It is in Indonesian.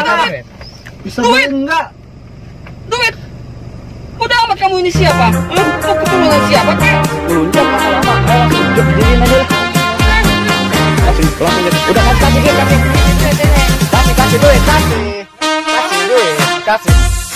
duit. Bisa duit enggak? Duit. Udah amat kamu ini siapa? Mau keturunan siapa kek? Lunjak lama-lama. Langsung jadiin aja lah. Langsung udah kasih duit, kasih duit, kasih duit.